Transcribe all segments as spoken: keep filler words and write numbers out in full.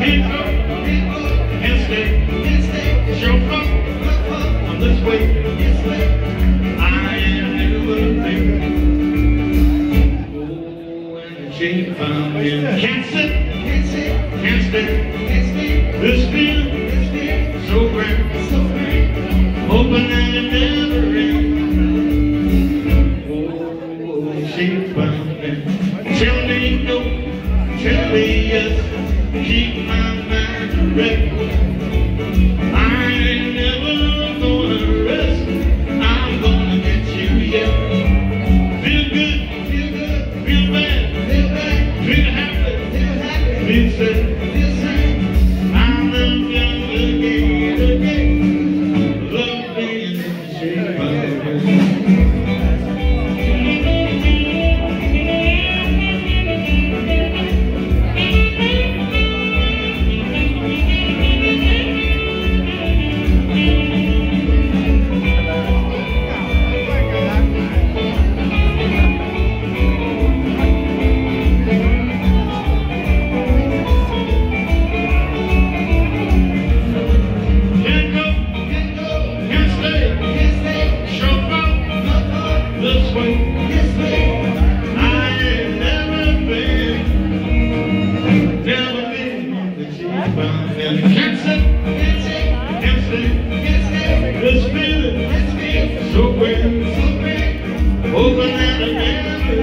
Can't go, can't stay, show up on this way. I am never there. Oh, and the chain found in. Can't sit, can't stay. This feeling so grand, hoping that it never ends. Oh, she found it. Tell me no, tell me yes, keep my mind correct. I ain't never gonna rest. I'm gonna get you yet. Feel good, feel good, feel bad, feel bad, feel happy, feel happy, feel sad, feel sad. I love you again, again. Love being in the shape of it. Can't sit, can't stay, this feeling so great, hoping that it never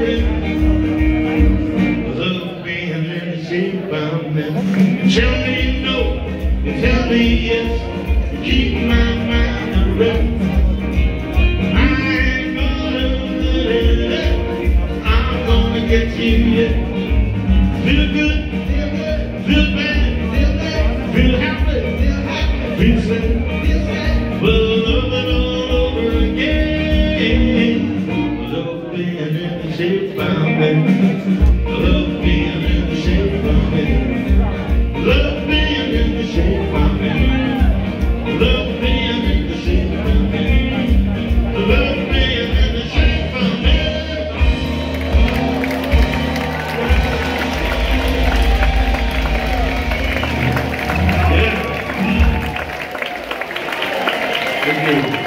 ends. Love being in the shape I'm in. Tell me no, tell me yes, keep my mind at rest. I ain't gonna let it, I'm gonna get you yet. Feel good, feel bad, feel happy, feel sad, we'll love it all over again. Love being in the shape I'm in. Love being in the shape I'm in. Love being in the shape I'm in. Love being in the shape I'm in. Love being in the shape I'm in. Yeah. Thank you.